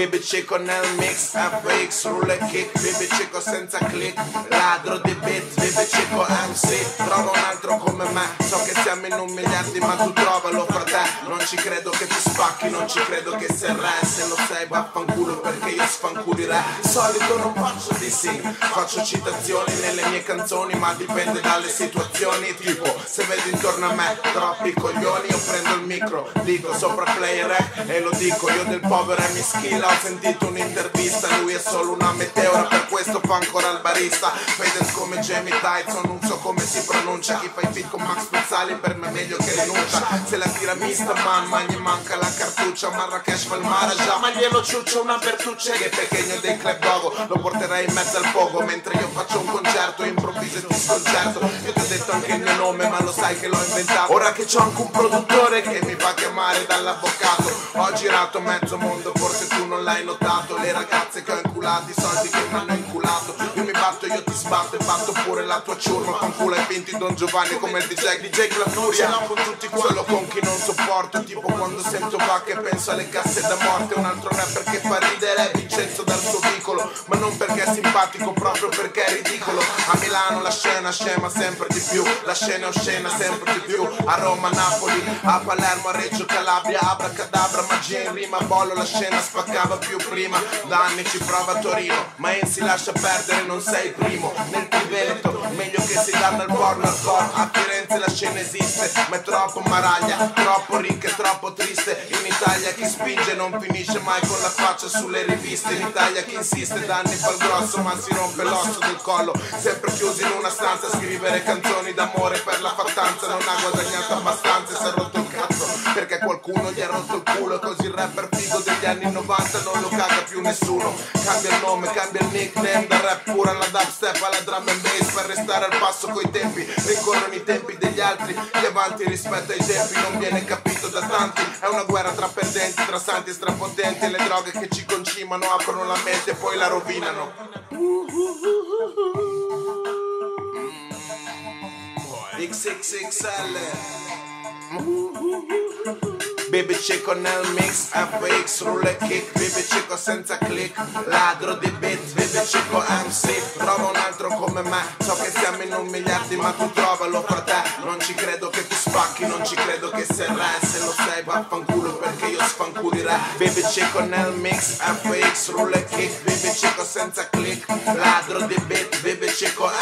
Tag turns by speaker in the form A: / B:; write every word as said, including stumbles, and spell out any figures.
A: Baby Chico nel mix, F X, rulla e kick. Baby Chico senza click, ladro di beat. Baby Chico M C, trova un altro come me. So che siamo in un miliardi ma tu trovalo fra te. Non ci credo che ti spacchi, non ci credo che sei re. Se lo sei vaffanculo perché io sfanculirei. Solito non faccio di sì, faccio citazioni nelle mie canzoni, ma dipende dalle situazioni. Tipo, se vedi intorno a me troppi coglioni, io prendo il micro, dico sopra play rec e lo dico. Io del povero e mi schilla, ho sentito un'intervista, lui è solo una meteora, per questo fa ancora il barista. Fedez come Jamie Tyson, non so come si pronuncia. Chi fa i feat con Max Pezzali per me è meglio che rinuncia. Se la tira mista man, ma gli manca la cartuccia. Marrakesh fa il Maharaja, ma glielo ciuccio una bertuccia. Che pequeño dei Club Dogo, lo porterei in mezzo al pogo. Mentre io faccio un concerto, improvviso e ti sconcerto. Io ti ho detto anche il mio nome, ma lo sai che l'ho inventato. Ora che c'ho anche un produttore che mi fa chiamare dall'avvocato. Ho girato mezzo mondo, forse tu non l'hai notato. Le ragazze che ho inculato, i soldi che mi hanno inculato. Io mi batto, io ti sbatto e batto pure la tua ciurma. Fanculo ai finti Don Giovanni come il D J, D J Glafuria. Con tutti solo con chi non sopporto. Tipo quando sento vacche e penso alle casse da morte. Un altro rapper che fa ridere è Vincenzo dal suo vicolo. Ma non perché è simpatico, proprio perché è ridicolo. A Milano la scena scema sempre di più. La scena è oscena sempre di più. A Roma, Napoli, a Palermo, a Reggio Calabria, abracadabra, magia in rima, bollo, la scena spaccava più prima. Da anni ci prova a Torino, ma in si lascia perdere, non sei il primo. Nel Triveneto, meglio che si danno al porno al corpo. A Firenze la scena esiste, ma è troppo maraglia, troppo ricca e troppo triste. In Italia chi spinge non finisce mai con la faccia sulle riviste. In Italia chi insiste da anni fa il grosso, ma si rompe l'osso del collo. Sempre chiusi in una stanza a scrivere canzoni d'amore per la fattanza. Non ha guadagnato abbastanza e si è rotto il cazzo perché qualcuno gli ha rotto il culo. E così il rapper figo degli anni novanta non lo caga più nessuno. Cambia il nome, cambia il nickname, da rap pura alla dubstep alla drum and bass. Per restare al passo coi tempi, rincorrono i tempi degli altri, gli avanti rispetto ai tempi. Non viene capito da tanti, è una guerra tra perdenti, tra santi e strapotenti. Le droghe che ci concimano aprono la mente e poi la rovinano. X X X L Baby Chico nel mix, F X, rulla e kick. Baby Chico senza click, ladro di beat. Baby Chico M C, trova un altro come me. So che siamo in un miliardi ma tu trovalo fra te. Non ci credo che tu spacchi, non ci credo che sei re. Se lo sei vaffanculo perché io sfanculirei. Baby Chico nel mix, F X, rulla e kick. Baby Chico senza click, ladro di beat. Baby Chico